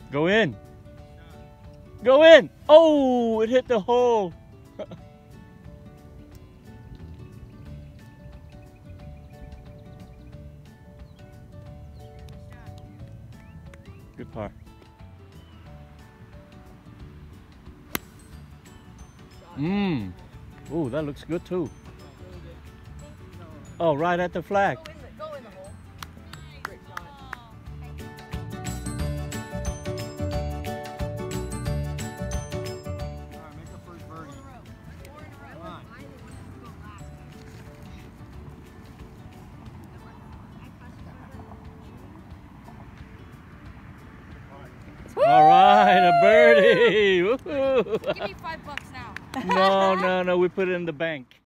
Go in. Go in. Oh, it hit the hole. Good par. Oh, that looks good too. Oh, right at the flag. Go in the hole. Great shot. Alright, make our first birdie. Come on. All right, a birdie. Woohoo. Give me $5 now. No, we put it in the bank.